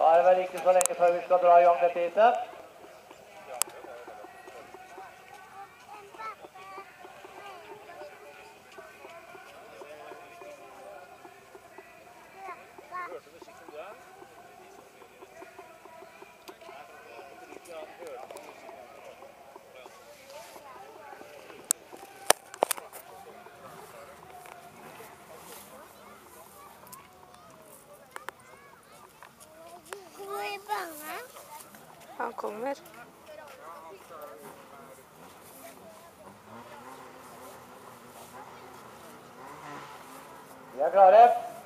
Da det vel ikke så lenge før vi skal dra i gang dette hittet. Han kommer. Vi er klare.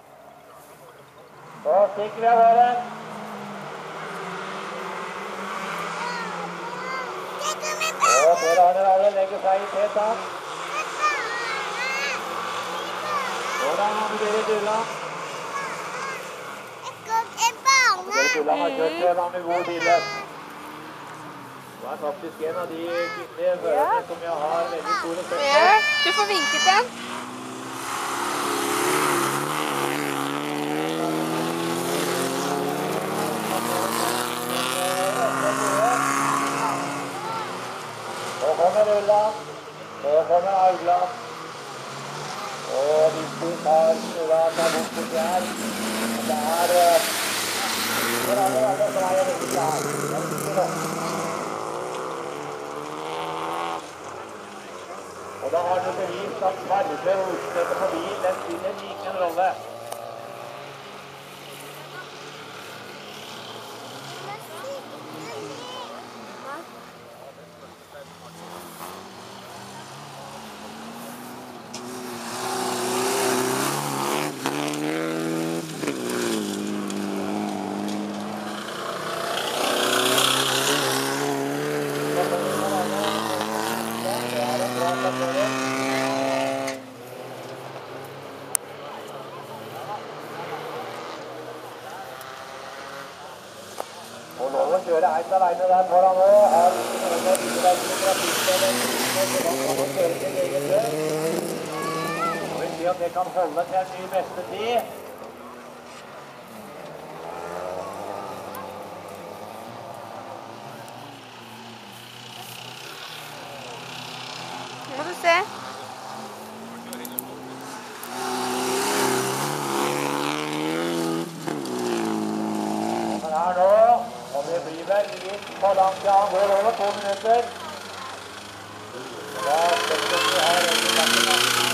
Så stikker vi av gården. Og Per Arne Rale legger seg i T-tak. Hvordan har dere Dulla? Dulla har kjørt mange gode biler. Det er faktisk en av de kvinnelige førerne som jeg har veldig store respekt for. Ja, du får vinket den. Så kommer Ulla, så kommer Augla. Og hvis du tar Ulla bort til fjær, det er for alle som er veldig klar. Det er viktig nok. Og da har du bevist at farve og utstedet på bil, den spiller ingen rolle. Og lov å kjøre helt alene der foran nå, har ikke noen med videreverkende trafikksteder, så man kan kjøre sin egen kjør. Og vi sier at det kan holde til en ny beste tid. Nå må du se. Her nå, og det blir vel litt for langt, ja, han går over 2 minutter. Da stekker vi her over bakken.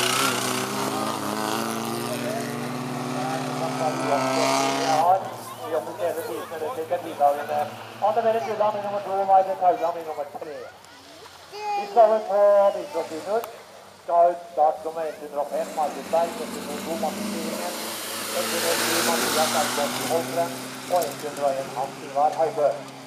Vi jobber hele tiden, det er cirka 10 dagene. Anne Berit Gulland i nummer 2, Marit Haugland i nummer 3. Vi skal ut på bilprostyrer. Skal ut startnummer 105, Margusberg, 102, Martinstyringen, 107, Mathias Erkjøtt i Holmgren, og 101 Hans Ivar Høybø.